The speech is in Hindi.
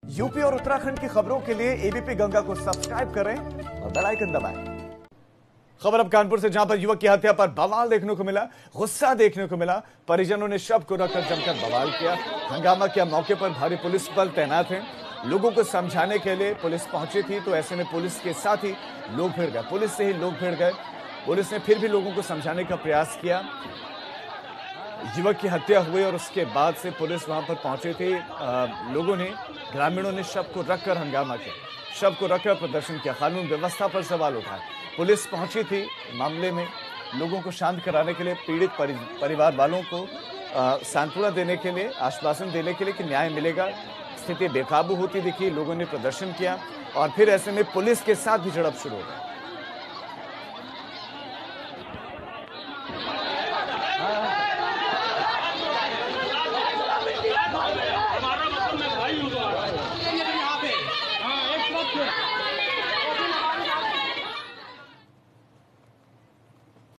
यूपी और उत्तराखंड की खबरों के लिए एबीपी गंगा को सब्सक्राइब करें और बेल आइकन दबाएं। खबर अब कानपुर से, जहां पर युवक की हत्या पर बवाल देखने को मिला, गुस्सा देखने को मिला। परिजनों ने शव को रखकर जमकर बवाल किया, हंगामा किया। मौके पर भारी पुलिस बल तैनात है। लोगों को समझाने के लिए पुलिस पहुंची थी, तो ऐसे में पुलिस के साथ ही लोग भिड़ गए। पुलिस से ही लोग भिड़ गए। पुलिस ने फिर भी लोगों को समझाने का प्रयास किया। युवक की हत्या हुई और उसके बाद से पुलिस वहां पर पहुंची थी। लोगों ने, ग्रामीणों ने शव को रखकर हंगामा किया, शव को रखकर प्रदर्शन किया, कानून व्यवस्था पर सवाल उठाए। पुलिस पहुंची थी मामले में लोगों को शांत कराने के लिए, पीड़ित परिवार वालों को सांत्वना देने के लिए, आश्वासन देने के लिए कि न्याय मिलेगा। स्थिति बेकाबू होती दिखी, लोगों ने प्रदर्शन किया और फिर ऐसे में पुलिस के साथ भी झड़प शुरू हो गई।